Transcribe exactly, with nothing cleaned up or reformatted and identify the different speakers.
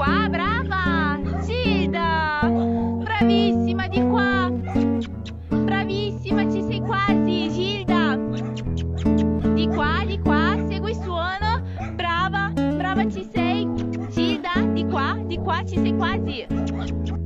Speaker 1: qua, brava! Gilda! Bravissima, di qua! Bravissima, ci sei quasi, Gilda! Di qua, di qua, segui il suono. Brava, brava, ci sei. Gilda, di qua, di qua, ci sei quasi.